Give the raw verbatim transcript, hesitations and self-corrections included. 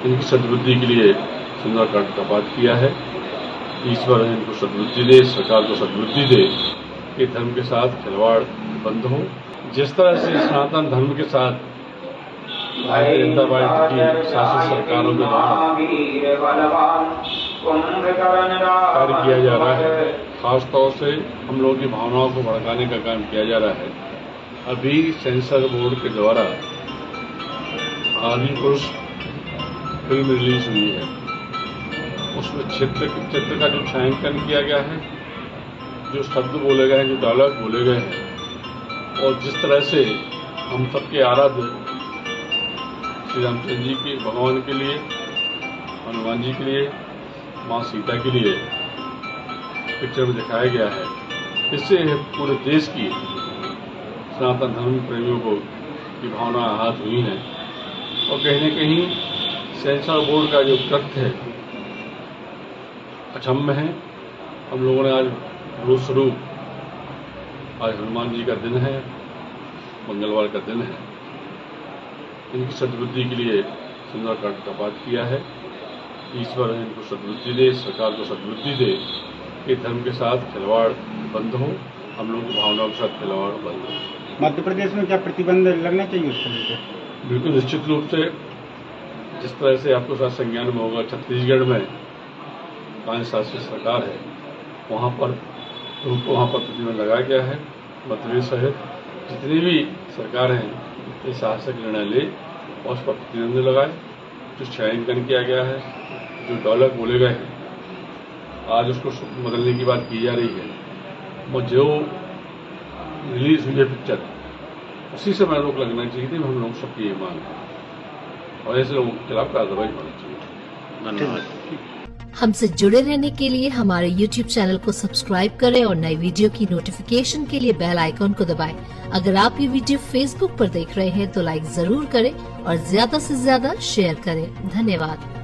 इनकी सद्बुद्धि के लिए सुंदरकांड का पाठ किया है। ईश्वर इनको सद्बुद्धि दे, सरकार को सद्बुद्धि दे कि धर्म के साथ खिलवाड़ बंद हो। जिस तरह से सनातन धर्म के साथ भारतीय जनता पार्टी की शासित सरकारों के द्वारा कार्य किया जा रहा है, खासतौर से हम लोगों की भावनाओं को भड़काने का काम किया जा रहा है। अभी सेंसर बोर्ड के द्वारा आदिपुरुष फिल्म रिलीज हुई है, उसमें चित्र चित्र का जो छायांकन किया गया है, जो शब्द बोले गए हैं, जो डायलॉग बोले गए हैं, और जिस तरह से हम सबके आराध्य श्री रामचंद्र जी के भगवान के लिए, हनुमान जी के लिए, माँ सीता के लिए पिक्चर में दिखाया गया है, इससे पूरे देश की सनातन धर्म प्रेमियों को की भावना आहत हुई है। और कहीं न कहीं सेंसर बोर्ड का जो कृत्य है अक्षम्य है। हम लोगों ने आज रोज स्वरूप, आज हनुमान जी का दिन है, मंगलवार का दिन है, इनकी सद्बुद्धि के लिए सुंदरकांड का पाठ किया है। ईश्वर इनको सद्बुद्धि दे, सरकार को सद्बुद्धि दे कि धर्म के साथ खिलवाड़ बंद हो, हम लोगों की भावनाओं के साथ खिलवाड़ बंद हो। मध्य प्रदेश में क्या प्रतिबंध लगना चाहिए उसको लेकर? बिल्कुल निश्चित रूप से, जिस तरह से आपको साथ संज्ञान में होगा, छत्तीसगढ़ में कांग्रेस शासित सरकार है, वहाँ पर उनको वहाँ पर प्रतिबंध लगाया गया है। मध्य प्रदेश सहित जितनी भी सरकार हैं, ये साहसिक निर्णय ले और उस पर प्रतिबंध लगाए। जो छायांकन किया गया है, जो डायलॉग बोले गए हैं, आज उसको बदलने की बात की जा रही है। और जो रिलीज हुई है पिक्चर, उसी समय रोक लगना चाहिए थी। हम लोग सबकी ये मांग है और ऐसे लोगों के खिलाफ कार्रवाई होनी चाहिए। धन्यवाद। हमसे जुड़े रहने के लिए हमारे यूट्यूब चैनल को सब्सक्राइब करें और नई वीडियो की नोटिफिकेशन के लिए बेल आइकॉन को दबाएं। अगर आप ये वीडियो फेसबुक पर देख रहे हैं तो लाइक जरूर करें और ज्यादा से ज्यादा शेयर करें। धन्यवाद।